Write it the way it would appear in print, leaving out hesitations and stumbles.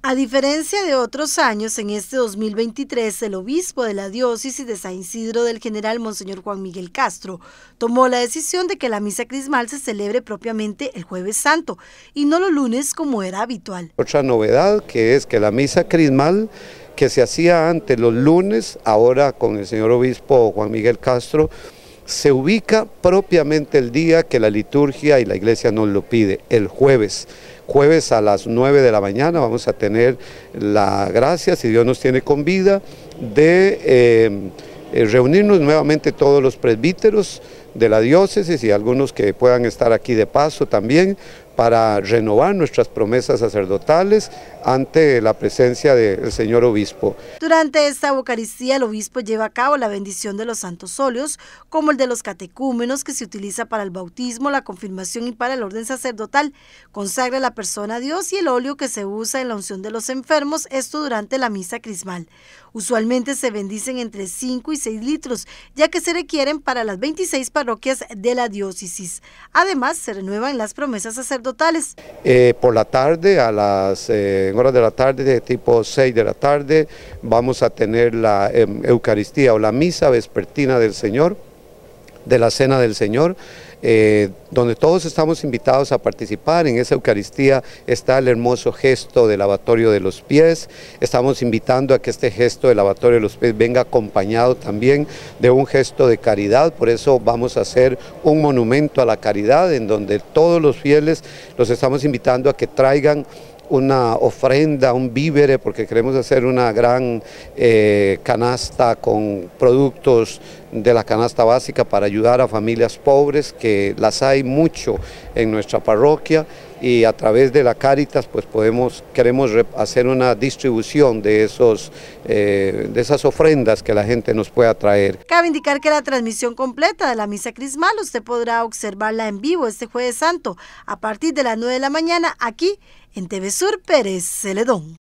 A diferencia de otros años, en este 2023, el obispo de la diócesis de San Isidro del General, Monseñor Juan Miguel Castro, tomó la decisión de que la misa crismal se celebre propiamente el Jueves Santo y no los lunes como era habitual. Otra novedad que es que la misa crismal que se hacía antes los lunes, ahora con el señor obispo Juan Miguel Castro, se ubica propiamente el día que la liturgia y la iglesia nos lo pide, el jueves. Jueves a las 9 de la mañana vamos a tener la gracia, si Dios nos tiene con vida, de reunirnos nuevamente todos los presbíteros de la diócesis y algunos que puedan estar aquí de paso también, para renovar nuestras promesas sacerdotales ante la presencia del señor obispo. Durante esta Eucaristía el obispo lleva a cabo la bendición de los santos óleos, como el de los catecúmenos que se utiliza para el bautismo, la confirmación y para el orden sacerdotal. Consagra la persona a Dios y el óleo que se usa en la unción de los enfermos, esto durante la misa crismal. Usualmente se bendicen entre 5 y 6 litros, ya que se requieren para las 26 parroquias de la diócesis. Además, se renuevan las promesas sacerdotales. Por la tarde, en horas de la tarde, de tipo 6 de la tarde, vamos a tener la Eucaristía o la misa vespertina del Señor, de la Cena del Señor, donde todos estamos invitados a participar. En esa Eucaristía está el hermoso gesto del lavatorio de los pies. Estamos invitando a que este gesto del lavatorio de los pies venga acompañado también de un gesto de caridad. Por eso vamos a hacer un monumento a la caridad, en donde todos los fieles los estamos invitando a que traigan una ofrenda, un vívere, porque queremos hacer una gran canasta con productos de la canasta básica para ayudar a familias pobres, que las hay mucho en nuestra parroquia, y a través de la Cáritas pues queremos hacer una distribución de esas ofrendas que la gente nos pueda traer. Cabe indicar que la transmisión completa de la misa crismal usted podrá observarla en vivo este Jueves Santo a partir de las 9 de la mañana aquí en TV Sur Pérez Celedón.